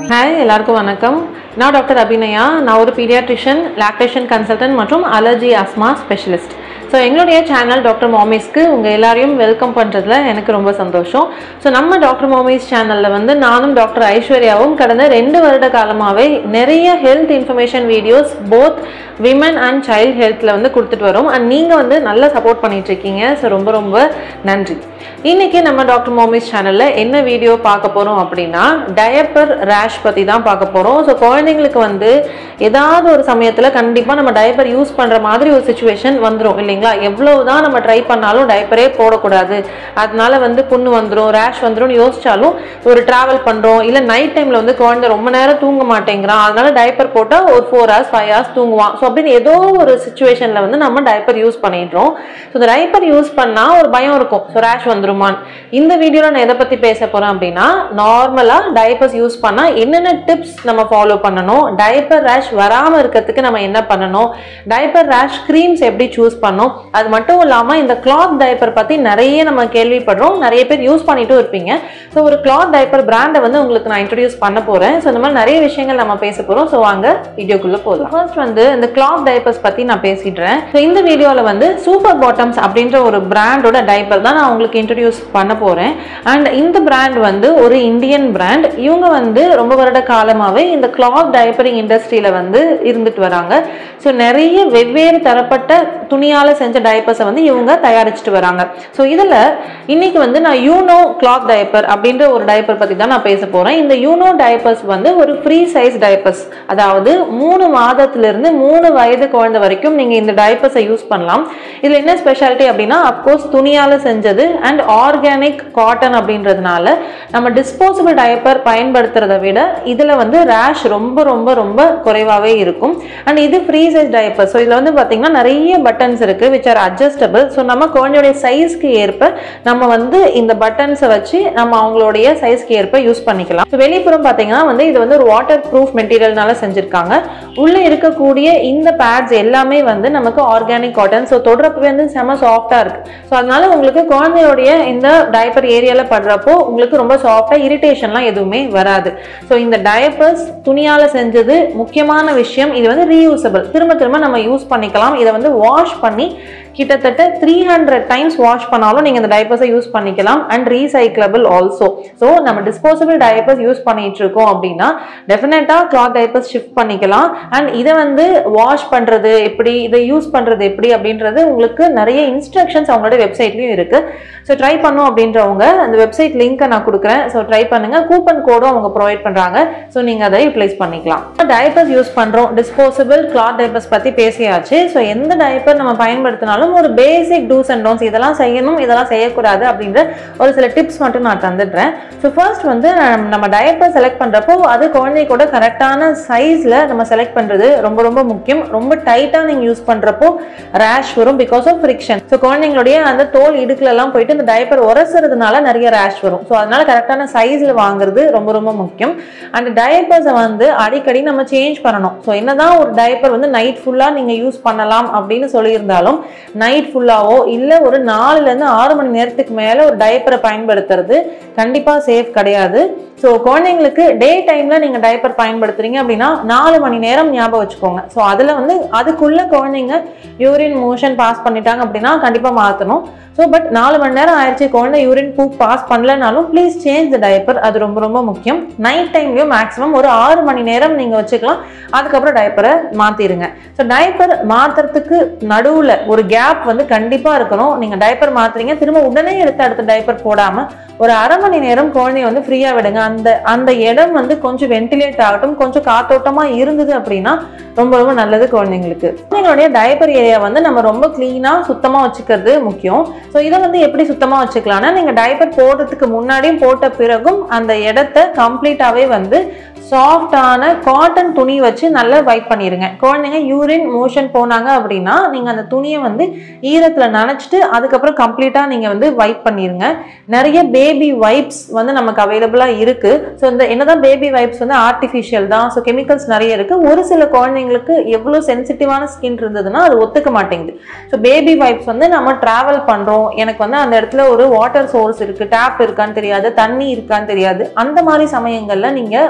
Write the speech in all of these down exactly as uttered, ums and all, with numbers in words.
Hi, எல்லாருக்கும் வணக்கம். நான் டாக்டர் Abinaya. நான் ஒரு pediatrician, lactation consultant மற்றும் allergy asthma specialist. ஸோ எங்களுடைய சேனல் டாக்டர் மாமிஸ்க்கு உங்கள் எல்லாரையும் வெல்கம் பண்ணுறதுல எனக்கு ரொம்ப சந்தோஷம். ஸோ நம்ம டாக்டர் மாமிஸ் சேனலில் வந்து நானும் டாக்டர் ஐஸ்வர்யாவும் கடந்த ரெண்டு வருட காலமாகவே நிறைய health information videos both women and child ஹெல்த்தில் வந்து கொடுத்துட்டு வரோம். அண்ட் நீங்கள் வந்து நல்லா சப்போர்ட் பண்ணிகிட்ருக்கீங்க. ஸோ ரொம்ப ரொம்ப நன்றி. இன்றைக்கி நம்ம டாக்டர் மாமிஸ் சேனலில் என்ன வீடியோ பார்க்க போகிறோம் அப்படின்னா டயப்பர் ரேஷ் பற்றி தான் பார்க்க போகிறோம். ஸோ குழந்தைங்களுக்கு வந்து ஏதாவது ஒரு சமயத்தில் கண்டிப்பாக நம்ம டயப்பர் யூஸ் பண்ணுற மாதிரி ஒரு சுச்சுவேஷன் வந்துடும் இல்லைங்களா? எவ்வளவுதான் நம்ம ட்ரை பண்ணாலும் டயப்பரே போடக்கூடாது, அதனால வந்து புண்ணு வந்துடும், ரேஷ் வந்துடும் யோசிச்சாலும் ஒரு ட்ராவல் பண்ணுறோம் இல்லை நைட் டைமில் வந்து குழந்தை ரொம்ப நேரம் தூங்க மாட்டேங்கிறான், அதனால டயப்பர் போட்டால் ஒரு ஃபோர் ஹவர்ஸ் ஃபைவ் ஹவர்ஸ் தூங்குவான். ஸோ அப்படின்னு ஏதோ ஒரு சுச்சுவேஷனில் வந்து நம்ம டயப்பர் யூஸ் பண்ணிடுறோம். ஸோ இந்த டயப்பர் யூஸ் பண்ணால் ஒரு பயம் இருக்கும், ஸோ ரேஷ் வந்துருமான்னு. இந்த வீடியோவில் நான் எதை பற்றி பேச போகிறேன் அப்படின்னா நார்மலாக டயப்பர்ஸ் யூஸ் பண்ணால் என்னென்ன டிப்ஸ் நம்ம ஃபாலோ பண்ணணும், டயப்பர் ரேஷ் வராமல் இருக்கிறதுக்கு நம்ம என்ன பண்ணணும், டயப்பர் ரேஷ் க்ரீம்ஸ் எப்படி சூஸ் பண்ணணும், அது மட்டும் இல்லாமல் இந்த கிளாத் டயப்பர் பற்றி நிறைய நம்ம கேள்விப்படுறோம், நிறைய பேர் யூஸ் பண்ணிட்டும் இருப்பீங்க. ஸோ ஒரு கிளாத் டயப்பர் பிராண்டை வந்து உங்களுக்கு நான் இன்ட்ரடியூஸ் பண்ண போகிறேன். ஸோ இந்த மாதிரி நிறைய விஷயங்கள் நம்ம பேச போகிறோம். ஸோ வாங்க வீடியோக்குள்ளே போகலாம். ஃபர்ஸ்ட் வந்து இந்த கிளாத் டயப்பர்ஸ் பற்றி நான் பேசிடுறேன். ஸோ இந்த வீடியோவில் வந்து சூப்பர் பாட்டம்ஸ் அப்படின்ற ஒரு பிராண்டோட டயப்பர் தான் நான் உங்களுக்கு இன்ட்ரடியூஸ் பண்ண போகிறேன். அண்ட் இந்த பிராண்ட் வந்து ஒரு இந்தியன் பிராண்ட். இவங்க வந்து ரொம்ப வருட காலமாகவே இந்த கிளாத் டயப்பரிங் இண்டஸ்ட்ரியில் வந்து இருந்துட்டு வராங்க. ஸோ நிறைய வெவ்வேறு தரப்பட்ட துணியால் செஞ்ச டயப்பர்ஸை வந்து இவங்க தயாரிச்சுட்டு வராங்க. ஸோ இதில் இன்னைக்கு வந்து நான் யூனோ கிளாத் டயப்பர் அப்படின்ற ஒரு டயப்பர் பற்றி தான் நான் பேச போகிறேன். இந்த யூனோ டயப்பர்ஸ் வந்து ஒரு ஃப்ரீ சைஸ் டயப்பர்ஸ், அதாவது மூணு மாதத்திலிருந்து மூணு வயது குழந்தை வரைக்கும் நீங்கள் இந்த டயப்பர்ஸை யூஸ் பண்ணலாம். இதில் என்ன ஸ்பெஷாலிட்டி அப்படின்னா அப்கோர்ஸ் துணியால் செஞ்சது அண்ட் ஆர்கானிக் காட்டன் அப்படின்றதுனால நம்ம டிஸ்போசபிள் டயப்பர் பயன்படுத்துறத விட இதில் வந்து ரேஷ் ரொம்ப ரொம்ப ரொம்ப குறைவாகவே இருக்கும். அண்ட் இது ஃப்ரீ சைஸ் டயப்பர். ஸோ இதில் வந்து பார்த்தீங்கன்னா நிறைய பட்டன்ஸ் இருக்குது விச் ஆர் அட்ஜஸ்டபிள். ஸோ நம்ம குழந்தையோடைய சைஸ்க்கு ஏற்ப நம்ம வந்து இந்த பட்டன்ஸை வச்சு நம்ம அவங்களுடைய சைஸ்க்கு ஏற்ப யூஸ் பண்ணிக்கலாம். ஸோ வெளிப்புறம் பார்த்தீங்கன்னா வந்து இது வந்து ஒரு வாட்டர் ப்ரூஃப் மெட்டீரியல்னால செஞ்சுருக்காங்க. உள்ளே இருக்கக்கூடிய இந்த பேட்ஸ் எல்லாமே வந்து நமக்கு ஆர்கானிக் காட்டன். ஸோ தொடரப்பவே வந்து செம சாஃப்டாக இருக்குது. ஸோ அதனால உங்களுக்கு குழந்தையோடைய இந்த டயப்பர் ஏரியாவில் படுறப்போ உங்களுக்கு ரொம்ப சாஃப்டாக இரிட்டேஷன்லாம் எதுவுமே வராது. ஸோ இந்த டயப்பர்ஸ் துணியால் செஞ்சது முக்கியமான விஷயம். இது வந்து ரீயூசபிள், திரும்ப திரும்ப நம்ம யூஸ் பண்ணிக்கலாம். இதை வந்து வாஷ் பண்ணி கிட்டத்தட்ட த்ரீ ஹண்ட்ரட் டைம்ஸ் வாஷ் பண்ணாலும் நீங்கள் இந்த டயப்பர்ஸை யூஸ் பண்ணிக்கலாம். And recyclable also. ஸோ நம்ம டிஸ்போசபிள் டயப்பர்ஸ் யூஸ் பண்ணிட்டு இருக்கோம் அப்படின்னா டெஃபினட்டாக கிளாத் டயப்பர்ஸ் ஷிஃப்ட் பண்ணிக்கலாம். அண்ட் இதை வந்து வாஷ் பண்ணுறது எப்படி, இதை யூஸ் பண்ணுறது எப்படி அப்படின்றது உங்களுக்கு நிறைய இன்ஸ்ட்ரக்ஷன்ஸ் அவங்களோட வெப்சைட்லையும் இருக்குது. ஸோ ட்ரை பண்ணோம் அப்படின்றவங்க அந்த வெப்சைட் லிங்க்கை நான் கொடுக்குறேன். ஸோ ட்ரை பண்ணுங்கள். கூப்பன் கோடும் அவங்க ப்ரொவைட் பண்ணுறாங்க. ஸோ நீங்கள் அதை யூட்டிலைஸ் பண்ணிக்கலாம். டயப்பர்ஸ் யூஸ் பண்ணுறோம், டிஸ்போசபிள் கிளாத் டயப்பர்ஸ் பற்றி பேசியாச்சு. ஸோ எந்த டயப்பர் நம்ம பயன்படுத்தினாலும் ஒரு பேசிக் டூஸ் அண்ட் டோன்ஸ், இதெல்லாம் செய்யணும் இதெல்லாம் செய்யக்கூடாது அப்படின்ற ஒரு சில டிப்ஸ் மட்டும் நான் தந்துடுறேன். ஸோ ஃபர்ஸ்ட் வந்து நம்ம டயப்பர் செலக்ட் பண்ணுறப்போ அது குழந்தை கூட கரெக்டான சைஸில் நம்ம செலக்ட் பண்ணுறது ரொம்ப ரொம்ப முக்கியம். ரொம்ப டைட்டாக நீங்கள் யூஸ் பண்ணுறப்போ ரேஷ் வரும் பிகாஸ் ஆஃப் ஃப்ரிக்ஷன். ஸோ குழந்தைங்களுடைய அந்த தோல் இடுக்குலலாம் போயிட்டு இந்த டயப்பர் உரசுறதுனால நிறைய ரேஷ் வரும். ஸோ அதனால கரெக்டான சைஸில் வாங்குறது ரொம்ப ரொம்ப முக்கியம். அண்ட் டயப்பர்ஸை வந்து அடிக்கடி நம்ம சேஞ்ச் பண்ணணும். ஸோ என்னதான் ஒரு டயப்பர் வந்து நைட் ஃபுல்லாக நீங்கள் யூஸ் பண்ணலாம் அப்படின்னு சொல்லியிருந்தாலும் நைட் ஃபுல்லாவோ இல்லை ஒரு நாலுலேருந்து ஆறு மணி நேரத்துக்கு மேலே ஒரு டயப்பரை பயன்படுத்துறது கண்டிப்பாக சேஃப் கிடையாது. ஸோ குழந்தைங்களுக்கு டே டைமில் நீங்கள் டயப்பர் பயன்படுத்துறீங்க அப்படின்னா நாலு மணி நேரம் ஞாபகம் வச்சுக்கோங்க. ஸோ அதில் வந்து அதுக்குள்ளே குழந்தைங்க யூரின் மோஷன் பாஸ் பண்ணிட்டாங்க அப்படின்னா கண்டிப்பாக மாற்றணும். ஸோ பட் நாலு மணி நேரம் ஆயிடுச்சு குழந்தை யூரின் பூ பாஸ் பண்ணலனாலும் ப்ளீஸ் சேஞ்ச் த டயப்பர். அது ரொம்ப ரொம்ப முக்கியம். நைட் டைம்லையும் மேக்ஸிமம் ஒரு ஆறு மணி நேரம் நீங்கள் வச்சுக்கலாம். அதுக்கப்புறம் டயப்பரை மாற்றிடுங்க. ஸோ டயப்பர் மாற்றுறதுக்கு நடுவில் ஒரு கேப் வந்து கண்டிப்பாக இருக்கணும். நீங்கள் டயப்பர் மாற்றுறீங்க, திரும்ப உடனே எடுத்து அடுத்த டயப்பர் போடாமல் ஒரு அரை மணி நேரம் குழந்தைய வந்து ஃப்ரீயாக விடுங்க. அந்த அந்த இடம் வந்து கொஞ்சம் வென்டிலேட் ஆகட்டும், கொஞ்சம் காத்தோட்டமாக இருந்தது அப்படின்னா ரொம்ப ரொம்ப நல்லது குழந்தைங்களுக்கு. குழந்தைங்களுடைய டயப்பர் ஏரியா வந்து நம்ம ரொம்ப கிளீனாக சுத்தமாக வச்சுக்கிறது முக்கியம். ஸோ இதை வந்து எப்படி சுத்தமாக வச்சுக்கலாம்னா நீங்கள் டயப்பர் போடுறதுக்கு முன்னாடியும் போட்ட பிறகும் அந்த இடத்த கம்ப்ளீட்டாகவே வந்து சாஃப்டான காட்டன் துணி வச்சு நல்லா வைப் பண்ணிடுங்க. குழந்தைங்க யூரின் மோஷன் போனாங்க அப்படின்னா நீங்கள் அந்த துணியை வந்து ஈரத்தில் நனைச்சிட்டு அதுக்கப்புறம் கம்ப்ளீட்டாக நீங்கள் வந்து வைப் பண்ணிடுங்க. நிறைய பேபி வைப்ஸ் வந்து நமக்கு அவைலபிளாக இருக்குது. ஸோ இந்த என்னதான் பேபி வைப்ஸ் வந்து ஆர்டிஃபிஷியல் தான். ஸோ கெமிக்கல்ஸ் நிறைய இருக்குது. ஒரு சில குழந்தைங்களுக்கு எவ்வளோ சென்சிட்டிவான ஸ்கின் இருந்ததுன்னா அது ஒத்துக்க மாட்டேங்குது. ஸோ பேபி வைப்ஸ் வந்து நம்ம ட்ராவல் பண்ணுறோம், எனக்கு வந்து அந்த இடத்துல ஒரு வாட்டர் சோர்ஸ் இருக்குது, டேப் இருக்கான்னு தெரியாது, தண்ணி இருக்கான்னு தெரியாது, அந்த மாதிரி சமயங்களில் நீங்கள் வைப்ஸ்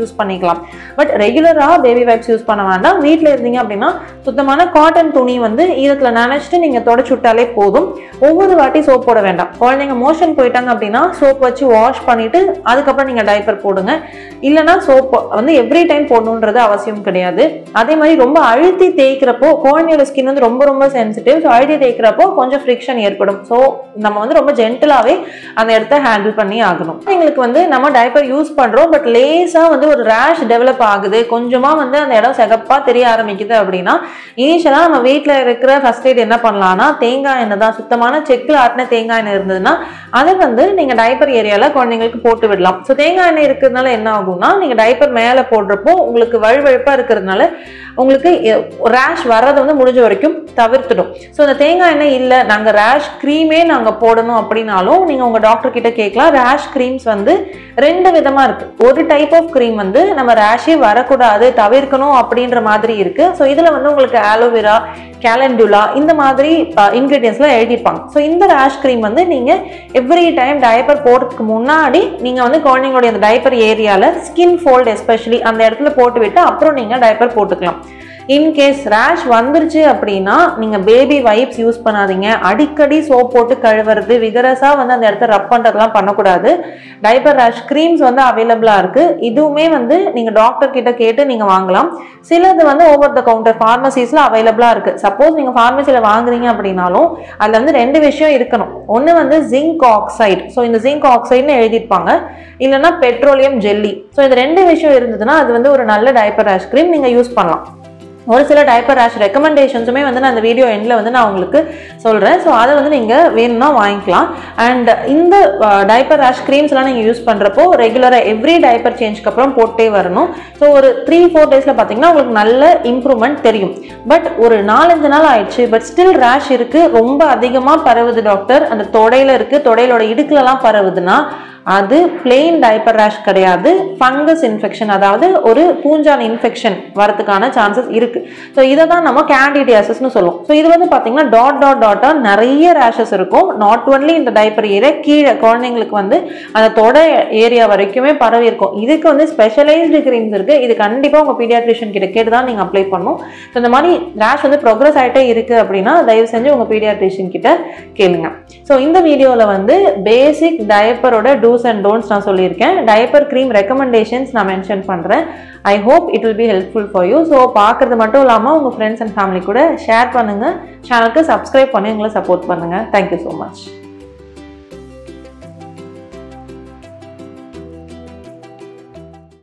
யூஸ் பண்ணிக்கலாம். பட் ரெகுலராக பேபி வைப்ஸ் யூஸ் பண்ண வேண்டாம். வீட்டில் இருந்தீங்க அப்படின்னா சுத்தமான காட்டன் துணி வந்து ஈரத்தில் நினைச்சிட்டு நீங்கள் தொடச்சு விட்டாலே போதும். ஒவ்வொரு வாட்டி சோப் போட வேண்டாம். குழந்தைங்க மோஷன் போயிட்டாங்க அப்படின்னா சோப் வச்சு வாஷ் பண்ணிட்டு அதுக்கப்புறம் நீங்கள் டைப்பர் போடுங்க. இல்லைனா சோப் வந்து எவ்ரி டைம் போடணுன்றது அவசியம் கிடையாது. அதே மாதிரி ரொம்ப அழுத்தி தேய்க்கிறப்போ குழந்தையோட ஸ்கின் வந்து ரொம்ப ரொம்ப சென்சிட்டிவ். ஸோ அழுத்தி தேய்க்கிறப்போ கொஞ்சம் ஃப்ரிக்ஷன் ஏற்படும். ஸோ நம்ம வந்து ரொம்ப ஜென்டிலாகவே அந்த இடத்த ஹேண்டில் பண்ணி ஆகணும். எங்களுக்கு வந்து நம்ம டைப்பர் யூஸ் பண்ணுறோம், பட் லேஸாக வந்து ஒரு ரேஷ் டெவலப் ஆகுது, கொஞ்சமாக வந்து அந்த இடம் சிகப்பாக தெரிய ஆரம்பிக்குது அப்படின்னா இனிஷியலாக நம்ம வீட்டில் இருக்கிற ஃபர்ஸ்ட் எய்ட் என்ன பண்ணலாம்னா தேங்காய் எண்ணெய் தான். சுத்தமான செக்கில் ஆட்டின தேங்காய் எண்ணெய் இருந்ததுன்னா அதை வந்து நீங்கள் டைப்பர் ஏரியாவில் குழந்தைங்களுக்கு போட்டு விடலாம். ஸோ தேங்காய் எண்ணெய் இருக்கிறதுனால என்ன ஆகும்னா நீங்கள் டைப்பர் மேலே போடுறப்போ உங்களுக்கு வழுவழுப்பாக இருக்கிறதுனால உங்களுக்கு ரேஷ் வர்றதை வந்து முடிஞ்ச வரைக்கும் தவிர்த்துடும். ஸோ இந்த தேங்காய் எண்ணெய் இல்லை நாங்கள் ரேஷ் க்ரீமே நாங்கள் போடணும் அப்படின்னாலும் நீங்கள் உங்கள் டாக்டர் கிட்ட கேட்கலாம். ரேஷ் க்ரீம்ஸ் வந்து ரெண்டு விதமாக இருக்குது. ஒரு டைப் ஆஃப் க்ரீம் வந்து நம்ம ரேஷே வரக்கூடாது தவிர்க்கணும் அப்படின்ற மாதிரி இருக்குது. ஸோ இதில் வந்து உங்களுக்கு ஆலோவேரா, கேலண்டுலா இந்த மாதிரி இன்க்ரீடியன்ஸ்லாம் எழுதியிருப்பாங்க. ஸோ இந்த ரேஷ் க்ரீம் வந்து நீங்கள் எவ்ரி டைம் டைப்பர் போடுறதுக்கு முன்னாடி நீங்கள் வந்து குழந்தைங்களுடைய அந்த டைப்பர் ஏரியாவில் ஸ்கின் ஃபோல்ட் எஸ்பெஷலி அந்த இடத்துல போட்டு விட்டு அப்புறம் நீங்கள் டைப்பர் போட்டுக்கலாம். இன்கேஸ் ரேஷ் வந்துருச்சு அப்படின்னா நீங்கள் பேபி வைப்ஸ் யூஸ் பண்ணாதீங்க. அடிக்கடி சோப் போட்டு கழுவுறது, விகரஸாக வந்து அந்த இடத்த ரப் பண்ணுறதுலாம் பண்ணக்கூடாது. டைப்பர் ரேஷ் க்ரீம்ஸ் வந்து அவைலபிளாக இருக்குது. இதுவுமே வந்து நீங்கள் டாக்டர் கிட்ட கேட்டு நீங்கள் வாங்கலாம். சிலது வந்து ஓவர் த கவுண்டர் ஃபார்மசிஸில் அவைலபிளாக இருக்குது. சப்போஸ் நீங்கள் ஃபார்மசியில் வாங்குறீங்க அப்படின்னாலும் அதில் வந்து ரெண்டு விஷயம் இருக்கணும். ஒன்று வந்து ஜிங்க் ஆக்சைடு. ஸோ இந்த ஜிங்க் ஆக்சைடுன்னு எழுதியிருப்பாங்க. இல்லைன்னா பெட்ரோலியம் ஜெல்லி. ஸோ இந்த ரெண்டு விஷயம் இருந்ததுன்னா அது வந்து ஒரு நல்ல டைப்பர் ரேஷ் க்ரீம் நீங்கள் யூஸ் பண்ணலாம். ஒரு சில டைப்பர் ரேஷ் ரெக்கமெண்டேஷன்ஸுமே வந்து நான் அந்த வீடியோ எண்டில் வந்து நான் உங்களுக்கு சொல்கிறேன். ஸோ அதை வந்து நீங்கள் வேணும்னா வாங்கிக்கலாம். அண்ட் இந்த டைப்பர் ரேஷ் க்ரீம்ஸ்லாம் நீங்கள் யூஸ் பண்ணுறப்போ ரெகுலராக எவ்ரி டைப்பர் சேஞ்சுக்கு அப்புறம் போட்டே வரணும். ஸோ ஒரு த்ரீ ஃபோர் டேஸில் பார்த்தீங்கன்னா உங்களுக்கு நல்ல இம்ப்ரூவ்மெண்ட் தெரியும். பட் ஒரு நாலஞ்சு நாள் ஆயிடுச்சு, பட் ஸ்டில் ரேஷ் இருக்குது, ரொம்ப அதிகமாக பரவுது டாக்டர், அந்த தொடையில் இருக்குது, தொடையிலோட இடுக்கிலலாம் பரவுதுன்னா அது பிளெயின் டைப்பர் ரேஷ் கிடையாது, ஃபங்கஸ் இன்ஃபெக்ஷன், அதாவது ஒரு பூஞ்சான் இன்ஃபெக்ஷன் வரதுக்கான சான்சஸ் இருக்கு. ஸோ இதை தான் நம்ம கேண்டிடியாசிஸ்னு சொல்லுவோம். ஸோ இது வந்து பார்த்தீங்கன்னா டாட் டாட் டாட்டாக நிறைய ரேஷஸ் இருக்கும். நாட் ஒன்லி இந்த டைப்பர் ஏரியா, கீழே குழந்தைங்களுக்கு வந்து அந்த தொடை ஏரியா வரைக்குமே பரவி இருக்கும். இதுக்கு வந்து ஸ்பெஷலைஸ்டு கிரீம்ஸ் இருக்கு. இது கண்டிப்பாக உங்கள் பீடியாட்ரிஷியன் கிட்ட கேட்டு தான் நீங்கள் அப்ளை பண்ணணும். ஸோ இந்த மாதிரி ரேஷ் வந்து ப்ரோக்ரஸ் ஆகிட்டே இருக்கு அப்படின்னா தயவு செஞ்சு உங்கள் பீடியாட்ரிஷியன் கிட்ட கேளுங்க. ஸோ இந்த வீடியோவில் வந்து பேசிக் டைப்பரோட டூஸ் அண்ட் டோன்ட்ஸ் நான் சொல்லியிருக்கேன். டைப்பர் க்ரீம் ரெக்கமெண்டேஷன்ஸ் நான் மென்ஷன் பண்ணுறேன். I hope it will be helpful for you. So பார்க்குறது மட்டும் இல்லாமல் உங்கள் ஃப்ரெண்ட்ஸ் அண்ட் ஃபேமிலி கூட ஷேர் பண்ணுங்கள். சேனலுக்கு சப்ஸ்கிரைப் பண்ணி எங்களை சப்போர்ட் பண்ணுங்கள். Thank you so much.